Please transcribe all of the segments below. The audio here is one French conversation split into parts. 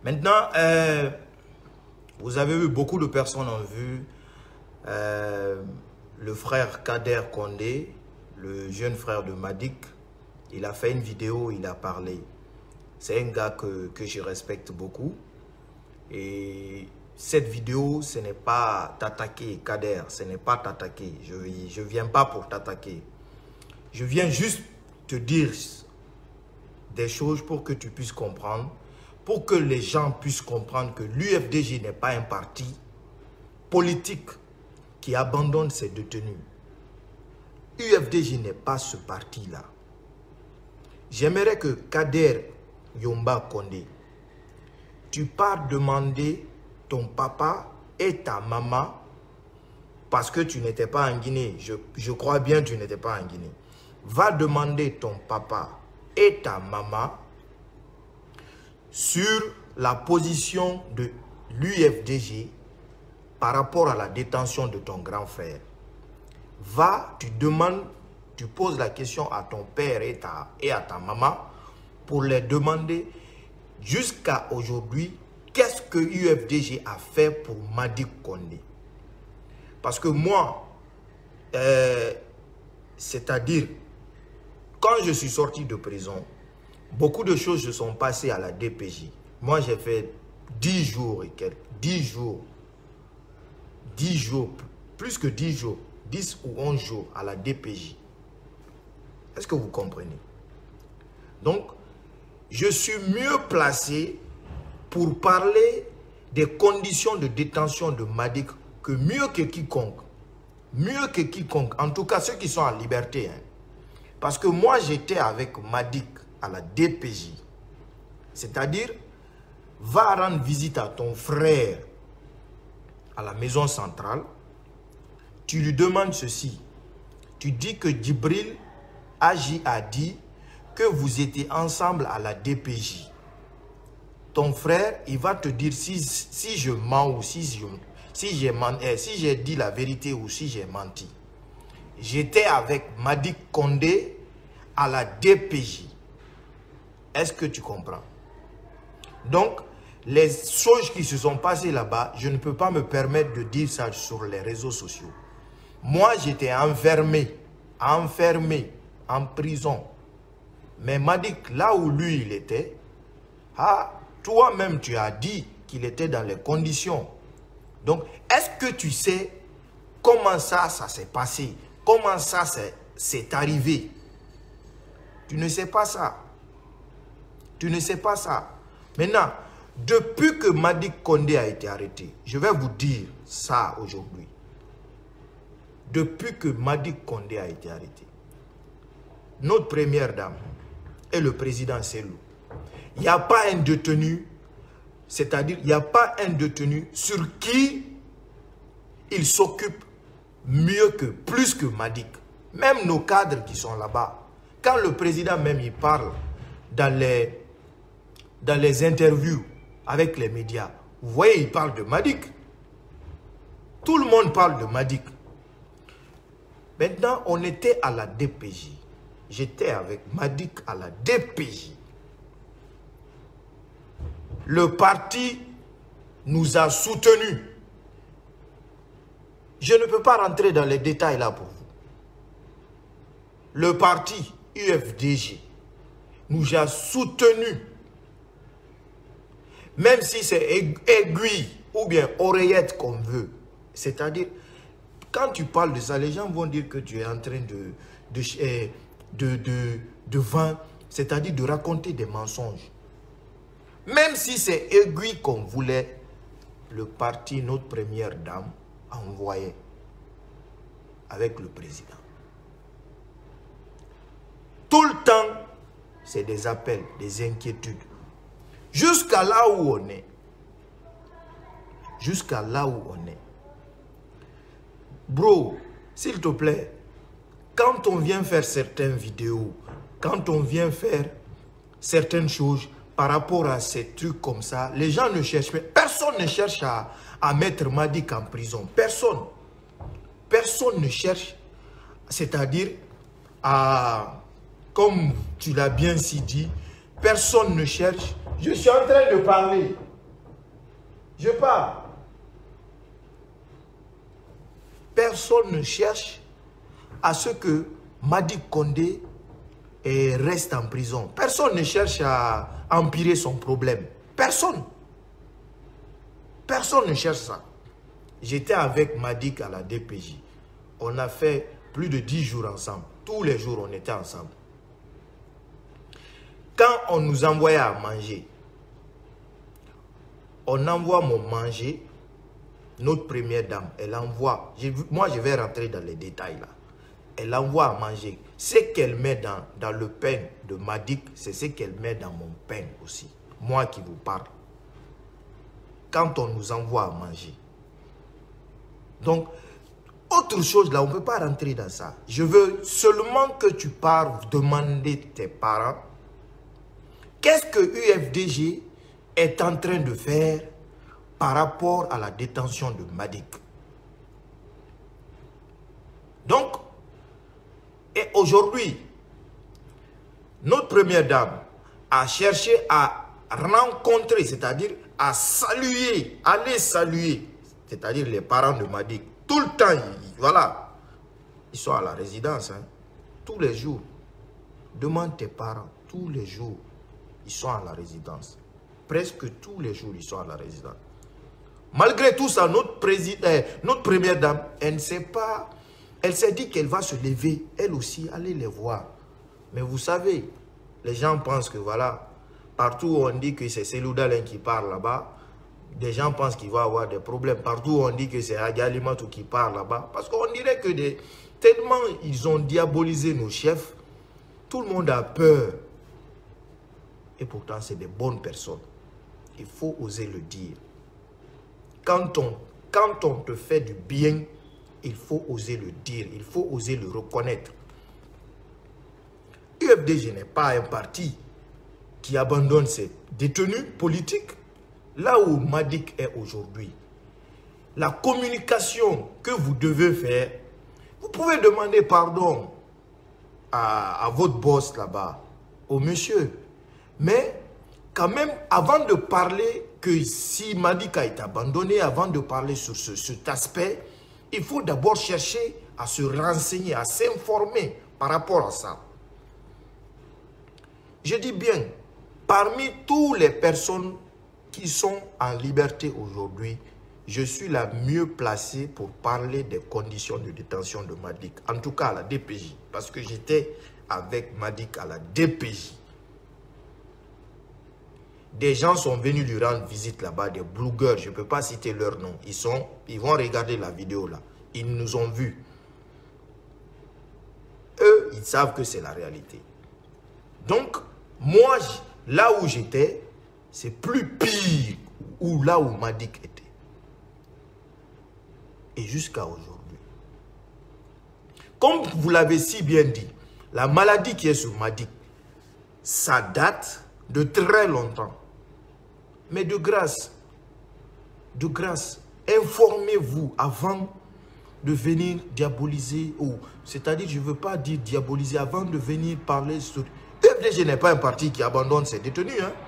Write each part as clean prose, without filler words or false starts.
Maintenant, vous avez vu, beaucoup de personnes ont vu le frère Kader Condé, le jeune frère de Madik. Il a fait une vidéo, il a parlé. C'est un gars que je respecte beaucoup. Et cette vidéo, ce n'est pas t'attaquer, Kader, ce n'est pas t'attaquer. Je ne viens pas pour t'attaquer. Je viens juste te dire des choses pour que tu puisses comprendre, pour que les gens puissent comprendre que l'UFDG n'est pas un parti politique qui abandonne ses détenus. UFDG n'est pas ce parti-là. J'aimerais que Kader Yomba Condé, tu pars demander ton papa et ta maman, parce que tu n'étais pas en Guinée, je crois bien que tu n'étais pas en Guinée. Va demander ton papa et ta maman sur la position de l'UFDG par rapport à la détention de ton grand frère. Va, tu demandes, tu poses la question à ton père et à ta maman pour les demander jusqu'à aujourd'hui qu'est-ce que l'UFDG a fait pour Madik Condé. Parce que moi, c'est-à-dire, quand je suis sorti de prison, beaucoup de choses se sont passées à la DPJ. Moi, j'ai fait 10 jours et quelques, 10 jours, plus que 10 jours, 10 ou 11 jours à la DPJ. Est-ce que vous comprenez? Donc, je suis mieux placé pour parler des conditions de détention de Madik que mieux que quiconque. Mieux que quiconque, en tout cas ceux qui sont en liberté. Hein. Parce que moi, j'étais avec Madik à la DPJ. C'est-à-dire, va rendre visite à ton frère à la maison centrale. Tu lui demandes ceci. Tu dis que Djibril Agi a dit que vous étiez ensemble à la DPJ. Ton frère, il va te dire si je mens ou si j'ai dit la vérité ou si j'ai menti. J'étais avec Madik Condé à la DPJ. Est-ce que tu comprends? Donc, les choses qui se sont passées là-bas, je ne peux pas me permettre de dire ça sur les réseaux sociaux. Moi, j'étais enfermé en prison. Mais Madik, là où lui, il était, toi-même, tu as dit qu'il était dans les conditions. Donc, est-ce que tu sais comment ça s'est passé? Comment ça c'est arrivé? Tu ne sais pas ça. Tu ne sais pas ça. Maintenant, depuis que Madik Condé a été arrêté, je vais vous dire ça aujourd'hui. Depuis que Madik Condé a été arrêté, notre première dame et le président Selou, il n'y a pas un détenu, c'est-à-dire il n'y a pas un détenu sur qui il s'occupe plus que Madik. Même nos cadres qui sont là-bas, quand le président même il parle dans les interviews avec les médias, vous voyez, il parle de Madik. Tout le monde parle de Madik. Maintenant, on était à la DPJ. J'étais avec Madik à la DPJ. Le parti nous a soutenus. Je ne peux pas rentrer dans les détails là pour vous. Le parti UFDG nous a soutenus. Même si c'est aiguille ou bien oreillette qu'on veut. C'est-à-dire, quand tu parles de ça, les gens vont dire que tu es en train de vendre, c'est-à-dire de raconter des mensonges. Même si c'est aiguille qu'on voulait, le parti, notre première dame, envoyait avec le président. Tout le temps, c'est des appels, des inquiétudes. Jusqu'à là où on est. Jusqu'à là où on est. Bro, s'il te plaît, quand on vient faire certaines vidéos, quand on vient faire certaines choses par rapport à ces trucs comme ça, les gens ne cherchent pas. Personne ne cherche à mettre Madik en prison. Personne. Personne ne cherche, c'est-à-dire à, comme tu l'as bien si dit, personne ne cherche. Je suis en train de parler. Je pars. Personne ne cherche à ce que Madick Condé reste en prison. Personne ne cherche à empirer son problème. Personne. Personne ne cherche ça. J'étais avec Madick à la DPJ. On a fait plus de 10 jours ensemble. Tous les jours, on était ensemble. Quand on nous envoyait à manger, on envoie mon manger, notre première dame, elle envoie, moi je vais rentrer dans les détails là, elle envoie à manger. Ce qu'elle met dans le pain de Madick, c'est ce qu'elle met dans mon pain aussi. Moi qui vous parle. Quand on nous envoie à manger. Donc, autre chose là, on ne peut pas rentrer dans ça. Je veux seulement que tu pars demander tes parents qu'est-ce que UFDG est en train de faire par rapport à la détention de Madick. Donc, et aujourd'hui, notre première dame a cherché à rencontrer, c'est-à-dire à saluer, aller saluer, c'est-à-dire les parents de Madick. Tout le temps, voilà, ils sont à la résidence, hein, tous les jours. Demande tes parents, tous les jours, ils sont à la résidence. Presque tous les jours, ils sont à la résidence. Malgré tout ça, notre première dame, elle ne sait pas, elle s'est dit qu'elle va se lever, elle aussi, aller les voir. Mais vous savez, les gens pensent que voilà, partout où on dit que c'est Cellou Dalein qui parle là-bas, des gens pensent qu'il va avoir des problèmes. Partout où on dit que c'est Hagi Alimatou qui parle là-bas, parce qu'on dirait que tellement ils ont diabolisé nos chefs, tout le monde a peur. Et pourtant, c'est des bonnes personnes. Il faut oser le dire. Quand on te fait du bien, il faut oser le dire, il faut oser le reconnaître. UFDG n'est pas un parti qui abandonne ses détenus politiques. Là où Madick est aujourd'hui, la communication que vous devez faire, vous pouvez demander pardon à votre boss là-bas, au monsieur. Mais quand même, avant de parler que si Madick a été abandonné, avant de parler sur cet aspect, il faut d'abord chercher à se renseigner, à s'informer par rapport à ça. Je dis bien, parmi toutes les personnes qui sont en liberté aujourd'hui, je suis la mieux placée pour parler des conditions de détention de Madick. En tout cas à la DPJ, parce que j'étais avec Madick à la DPJ. Des gens sont venus lui rendre visite là-bas, des blogueurs, je ne peux pas citer leur nom. Ils vont regarder la vidéo là. Ils nous ont vus. Eux, ils savent que c'est la réalité. Donc, moi, là où j'étais, c'est plus pire où là où Madick était. Et jusqu'à aujourd'hui. Comme vous l'avez si bien dit, la maladie qui est sur Madick, ça date de très longtemps. Mais de grâce, informez-vous avant de venir diaboliser, c'est-à-dire, je ne veux pas dire diaboliser, avant de venir parler sur... UFDG n'est pas un parti qui abandonne ses détenus. Hein.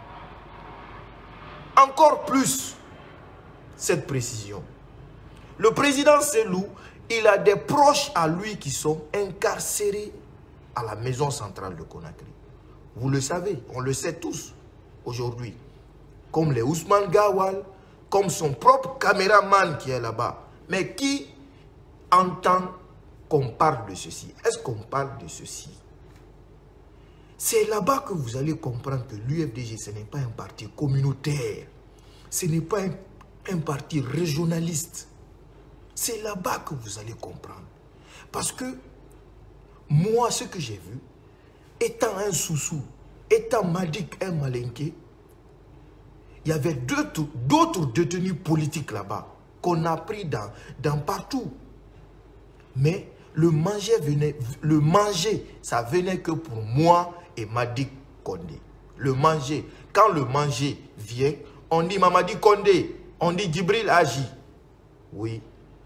Encore plus, cette précision. Le président Cellou, il a des proches à lui qui sont incarcérés à la maison centrale de Conakry. Vous le savez, on le sait tous aujourd'hui. Comme les Ousmane Gawal, comme son propre caméraman qui est là-bas. Mais qui entend qu'on parle de ceci? Est-ce qu'on parle de ceci? C'est là-bas que vous allez comprendre que l'UFDG, ce n'est pas un parti communautaire. Ce n'est pas un parti régionaliste. C'est là-bas que vous allez comprendre. Parce que moi, ce que j'ai vu, étant un Soussou, étant Madick un Malinké, il y avait d'autres détenus politiques là-bas qu'on a pris dans partout. Mais le manger, ça venait que pour moi et Madick Condé. Le manger, quand le manger vient, on dit Mamadi Condé, on dit Djibril Agi. Oui.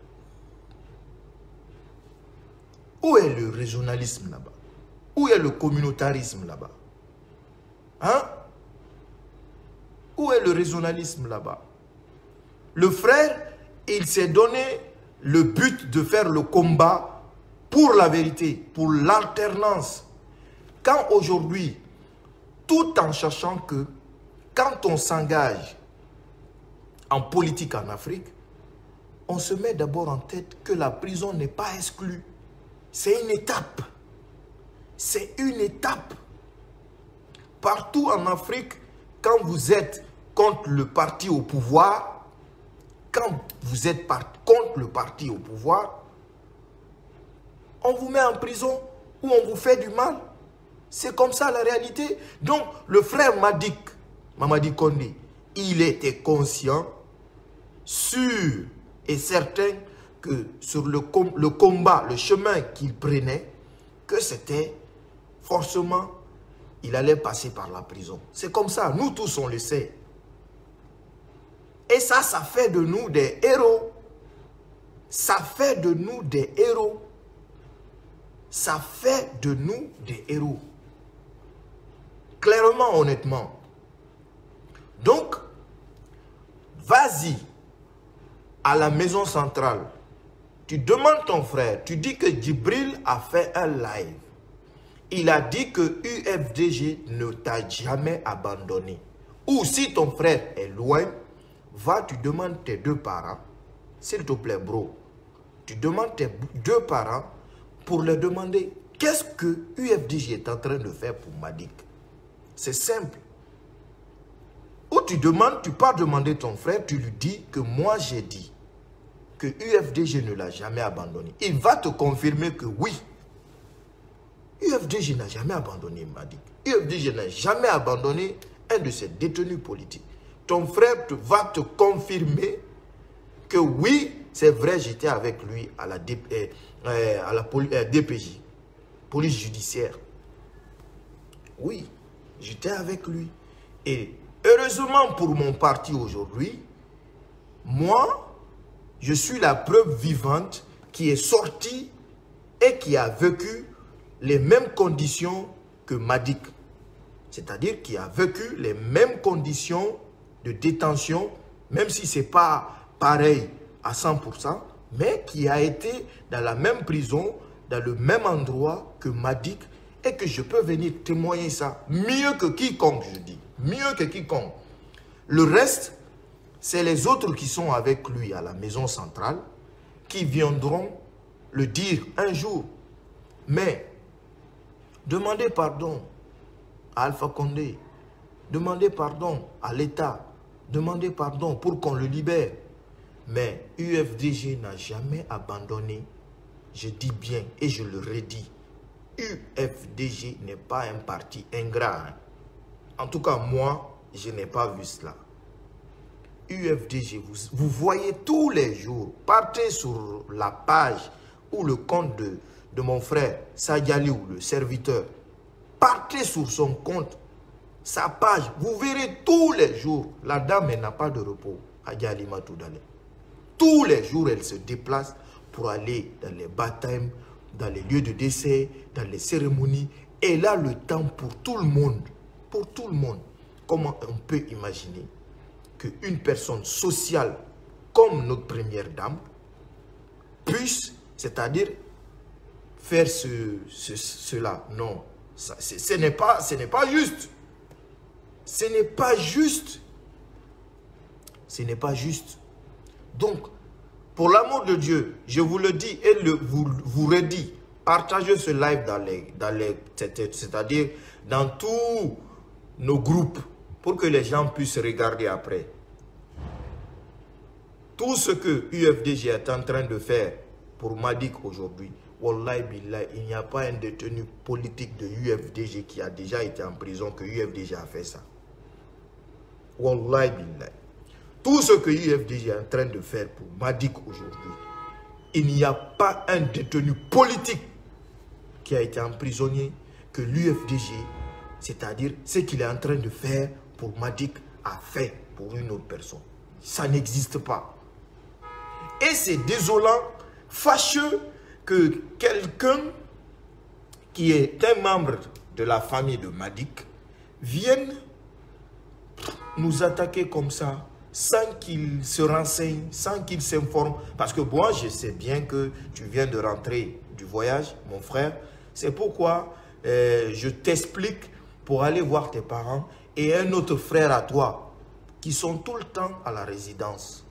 Où est le régionalisme là-bas? Où est le communautarisme là-bas? Hein? Où est le régionalisme là-bas? Le frère, il s'est donné le but de faire le combat pour la vérité, pour l'alternance. Quand aujourd'hui, tout en sachant que quand on s'engage en politique en Afrique, on se met d'abord en tête que la prison n'est pas exclue. C'est une étape. C'est une étape. Partout en Afrique, quand vous êtes contre le parti au pouvoir, contre le parti au pouvoir, on vous met en prison ou on vous fait du mal. C'est comme ça la réalité. Donc, le frère Mamadi Kondé, il était conscient, sûr et certain que sur le combat, le chemin qu'il prenait, que c'était forcément, il allait passer par la prison. C'est comme ça, nous tous on le sait. Et ça fait de nous des héros. Ça fait de nous des héros. Ça fait de nous des héros. Clairement, honnêtement. Donc, vas-y à la maison centrale. Tu demandes ton frère, tu dis que Djibril a fait un live. Il a dit que UFDG ne t'a jamais abandonné. Ou si ton frère est loin, va, tu demandes tes deux parents. S'il te plaît, bro. Tu demandes tes deux parents pour leur demander qu'est-ce que UFDG est en train de faire pour Madik. C'est simple. Ou tu demandes, tu pars demander ton frère, tu lui dis que moi j'ai dit que UFDG ne l'a jamais abandonné. Il va te confirmer que oui, UFDG n'a jamais abandonné Madik. UFDG n'a jamais abandonné un de ses détenus politiques. Ton frère va te confirmer que oui, c'est vrai, j'étais avec lui à la DPJ, police judiciaire. Oui, j'étais avec lui. Et heureusement pour mon parti aujourd'hui, moi, je suis la preuve vivante qui est sortie et qui a vécu les mêmes conditions que Madik. C'est-à-dire qui a vécu les mêmes conditions de détention, même si ce n'est pas pareil à 100%, mais qui a été dans la même prison, dans le même endroit que Madik, et que je peux venir témoigner ça. Mieux que quiconque, je dis. Mieux que quiconque. Le reste, c'est les autres qui sont avec lui à la maison centrale, qui viendront le dire un jour. Mais, demandez pardon à Alpha Condé, demandez pardon à l'État, demandez pardon pour qu'on le libère. Mais UFDG n'a jamais abandonné, je dis bien et je le redis, UFDG n'est pas un parti ingrat. En tout cas, moi, je n'ai pas vu cela. UFDG, vous voyez tous les jours, partez sur la page ou le compte de mon frère Sadialiou, le serviteur. Partez sur son compte, sa page, vous verrez tous les jours, la dame n'a pas de repos, Adjalima Toudale. Tous les jours, elle se déplace pour aller dans les baptêmes, dans les lieux de décès, dans les cérémonies. Elle a le temps pour tout le monde. Pour tout le monde. Comment on peut imaginer qu'une personne sociale comme notre première dame puisse, c'est-à-dire, faire cela? Non, ce n'est pas juste. Ce n'est pas juste. Ce n'est pas juste. Donc, pour l'amour de Dieu, je vous le dis et vous redis, partagez ce live c'est-à-dire dans tous nos groupes pour que les gens puissent regarder après. Tout ce que UFDG est en train de faire pour Madik aujourd'hui, Wallahi Billah, il n'y a pas un détenu politique de UFDG qui a déjà été en prison que UFDG a fait ça. Wallahi Billah. Tout ce que UFDG est en train de faire pour Madik aujourd'hui, il n'y a pas un détenu politique qui a été emprisonné que l'UFDG, c'est-à-dire ce qu'il est en train de faire pour Madik, a fait pour une autre personne. Ça n'existe pas. Et c'est désolant, fâcheux que quelqu'un qui est un membre de la famille de Madik vienne nous attaquer comme ça sans qu'ils se renseignent, sans qu'ils s'informent. Parce que moi, je sais bien que tu viens de rentrer du voyage, mon frère. C'est pourquoi je t'explique pour aller voir tes parents et un autre frère à toi qui sont tout le temps à la résidence.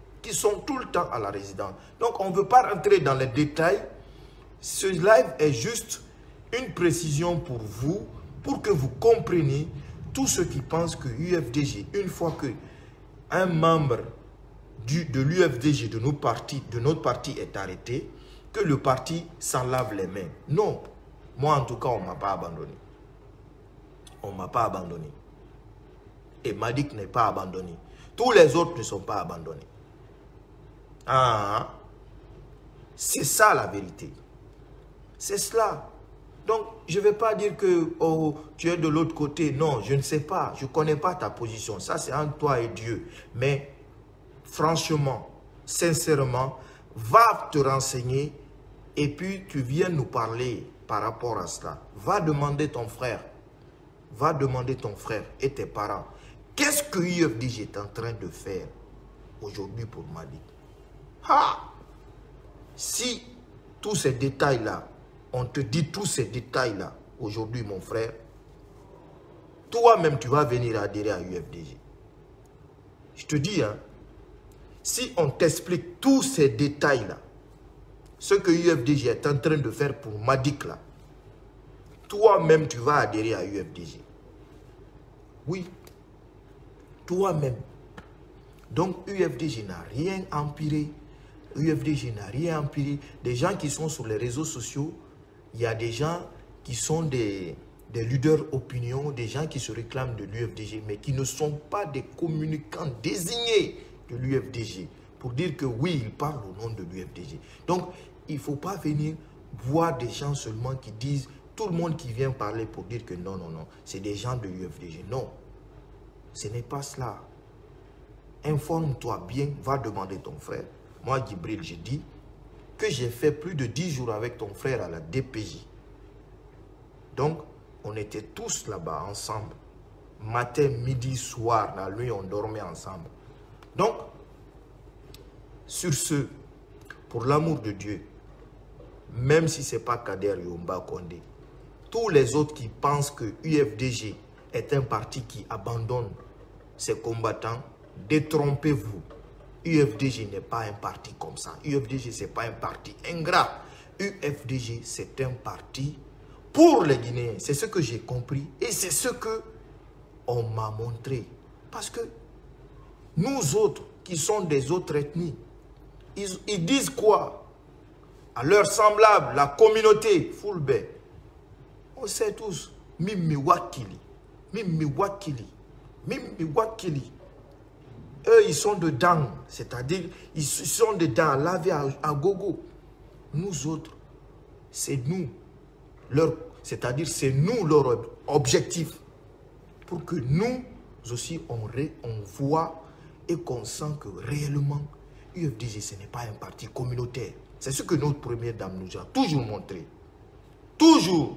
Donc, on ne veut pas rentrer dans les détails. Ce live est juste une précision pour vous, pour que vous compreniez tous ceux qui pensent que UFDG, une fois que un membre de l'UFDG, de notre parti est arrêté, que le parti s'en lave les mains. Non. Moi, en tout cas, on ne m'a pas abandonné. On ne m'a pas abandonné. Et Madik n'est pas abandonné. Tous les autres ne sont pas abandonnés. Ah, c'est ça la vérité. C'est cela. Donc, je ne vais pas dire que oh, tu es de l'autre côté. Non, je ne sais pas. Je ne connais pas ta position. Ça, c'est entre toi et Dieu. Mais, franchement, sincèrement, va te renseigner et puis tu viens nous parler par rapport à cela. Va demander ton frère. Va demander ton frère et tes parents. Qu'est-ce que UFDG est en train de faire aujourd'hui pour Madik? Si tous ces détails-là, on te dit tous ces détails-là, aujourd'hui, mon frère, toi-même, tu vas venir adhérer à UFDG. Je te dis, hein, si on t'explique tous ces détails-là, ce que UFDG est en train de faire pour Madik, là, toi-même, tu vas adhérer à UFDG. Oui, toi-même. Donc, UFDG n'a rien empiré. UFDG n'a rien empiré. Des gens qui sont sur les réseaux sociaux, il y a des gens qui sont des leaders opinion, des gens qui se réclament de l'UFDG, mais qui ne sont pas des communicants désignés de l'UFDG, pour dire que oui, ils parlent au nom de l'UFDG. Donc, il ne faut pas venir voir des gens seulement qui disent, tout le monde qui vient parler pour dire que non, non, non, c'est des gens de l'UFDG. Non, ce n'est pas cela. Informe-toi bien, va demander ton frère. Moi, Djibril, j'ai dit que j'ai fait plus de 10 jours avec ton frère à la DPJ. Donc, on était tous là-bas ensemble. Matin, midi, soir, la nuit, on dormait ensemble. Donc, sur ce, pour l'amour de Dieu, même si ce n'est pas Kader Yomba Kondé, tous les autres qui pensent que UFDG est un parti qui abandonne ses combattants, détrompez-vous. UFDG n'est pas un parti comme ça. UFDG, ce n'est pas un parti ingrat. UFDG, c'est un parti pour les Guinéens. C'est ce que j'ai compris et c'est ce que on m'a montré. Parce que nous autres, qui sont des autres ethnies, ils disent quoi? À leurs semblables, la communauté, Fulbe, on sait tous, Mimi Wakili, Mimi Wakili, Mimi Wakili. Eux, ils sont dedans, c'est-à-dire, ils sont dedans, lavés à gogo. Nous autres, c'est nous, c'est-à-dire, c'est nous leur objectif. Pour que nous aussi, on voit et qu'on sent que réellement, UFDG, ce n'est pas un parti communautaire. C'est ce que notre première dame nous a toujours montré. Toujours.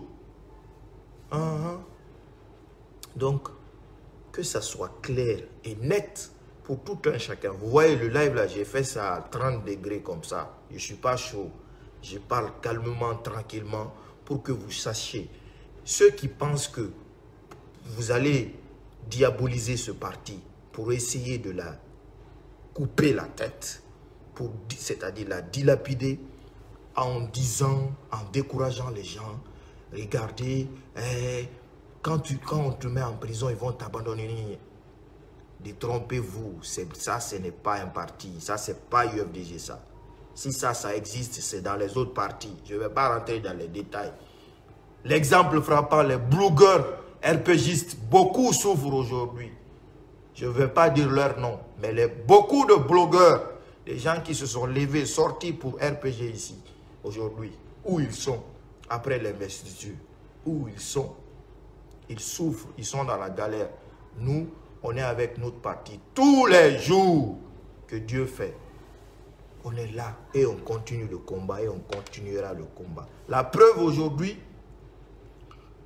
Donc, que ça soit clair et net pour tout un chacun. Vous voyez le live là, j'ai fait ça à 30 degrés comme ça. Je ne suis pas chaud. Je parle calmement, tranquillement pour que vous sachiez. Ceux qui pensent que vous allez diaboliser ce parti pour essayer de la couper la tête, c'est-à-dire la dilapider en disant, en décourageant les gens, regardez, quand on te met en prison, ils vont t'abandonner. Détrompez-vous, ça ce n'est pas un parti, ça c'est pas UFDG ça. Si ça existe, c'est dans les autres partis. Je ne vais pas rentrer dans les détails. L'exemple frappant, les blogueurs, RPGistes, beaucoup souffrent aujourd'hui. Je ne vais pas dire leur nom, mais beaucoup de blogueurs, des gens qui se sont levés, sortis pour RPG ici, aujourd'hui, où ils sont, après l'investiture, où ils sont, ils souffrent, ils sont dans la galère. Nous, on est avec notre parti tous les jours que Dieu fait. On est là et on continue le combat et on continuera le combat. La preuve aujourd'hui,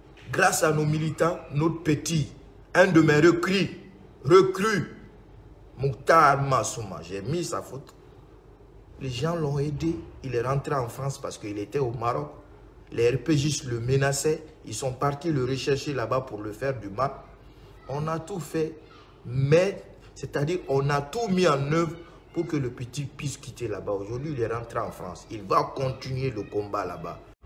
grâce à nos militants, notre petit, un de mes recrues, Mokhtar Massouma, j'ai mis sa photo. Les gens l'ont aidé. Il est rentré en France parce qu'il était au Maroc. Les RPGistes le menaçaient. Ils sont partis le rechercher là-bas pour le faire du mal. On a tout fait. Mais, c'est-à-dire, on a tout mis en œuvre pour que le petit puisse quitter là-bas. Aujourd'hui, il est rentré en France. Il va continuer le combat là-bas.